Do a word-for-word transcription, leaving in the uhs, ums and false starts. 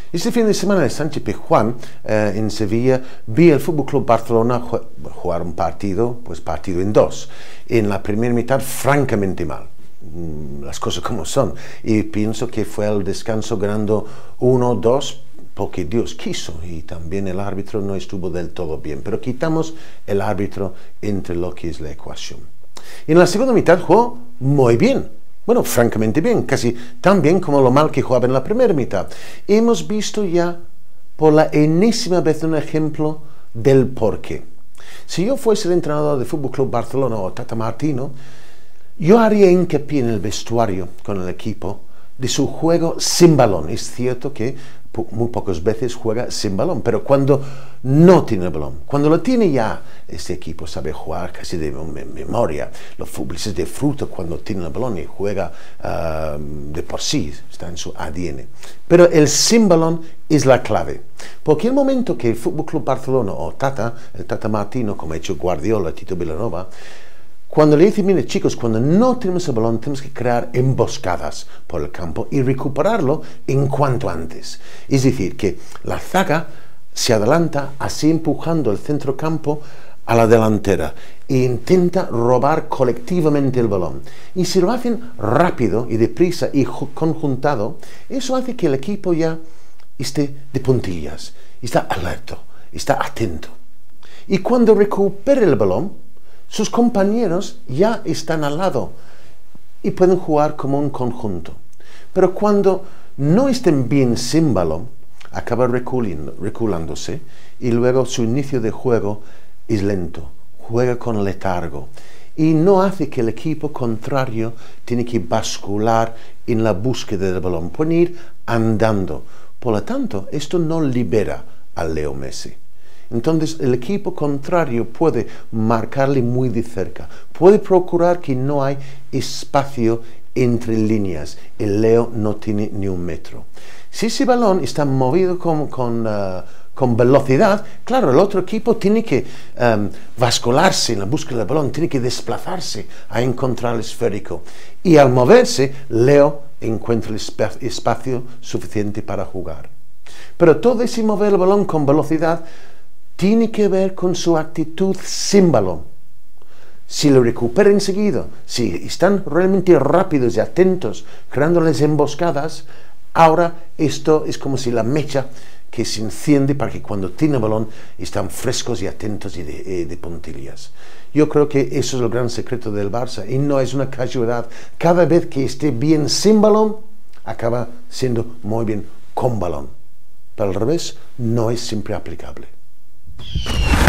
Este fin de semana en Sánchez Pizjuán, eh, en Sevilla, vi el Fútbol Club Barcelona jugar un partido, pues partido en dos. En la primera mitad, francamente mal. Las cosas como son. Y pienso que fue el descanso ganando uno dos porque Dios quiso, y también el árbitro no estuvo del todo bien. Pero quitamos el árbitro entre lo que es la ecuación. Y en la segunda mitad jugó muy bien. Bueno, francamente bien, casi tan bien como lo mal que jugaba en la primera mitad. Hemos visto ya por la enésima vez un ejemplo del porqué. Si yo fuese el entrenador del Fútbol Club Barcelona o Tata Martino, yo haría hincapié en el vestuario con el equipo de su juego sin balón. Es cierto que muy pocas veces juega sin balón, pero cuando no tiene el balón, cuando lo tiene ya, este equipo sabe jugar casi de memoria. Los futbolistas disfrutan cuando tienen el balón y juega uh, de por sí, está en su A D N. Pero el sin balón es la clave, porque el momento que el Fútbol Club Barcelona o Tata, el Tata Martino, como ha hecho Guardiola, Tito Vilanova, cuando le dicen, mire chicos, cuando no tenemos el balón tenemos que crear emboscadas por el campo y recuperarlo en cuanto antes. Es decir, que la zaga se adelanta así empujando el centrocampo a la delantera e intenta robar colectivamente el balón. Y si lo hacen rápido y deprisa y conjuntado, eso hace que el equipo ya esté de puntillas, está alerta, está atento. Y cuando recupere el balón, sus compañeros ya están al lado y pueden jugar como un conjunto. Pero cuando no estén bien sin balón, acaba reculando, reculándose y luego su inicio de juego es lento, juega con letargo y no hace que el equipo contrario tiene que bascular en la búsqueda del balón, pueden ir andando. Por lo tanto, esto no libera a Leo Messi. Entonces el equipo contrario puede marcarle muy de cerca, puede procurar que no hay espacio entre líneas, el Leo no tiene ni un metro. Si ese balón está movido con, con, uh, con velocidad, claro, el otro equipo tiene que um, bascularse en la búsqueda del balón, tiene que desplazarse a encontrar el esférico. Y al moverse, Leo encuentra el espacio suficiente para jugar. Pero todo ese mover el balón con velocidad tiene que ver con su actitud sin balón. Si lo recupera enseguida, si están realmente rápidos y atentos, creándoles emboscadas, ahora esto es como si la mecha que se enciende para que cuando tiene balón están frescos y atentos y de, de puntillas. Yo creo que eso es el gran secreto del Barça y no es una casualidad. Cada vez que esté bien sin balón, acaba siendo muy bien con balón. Pero al revés, no es siempre aplicable.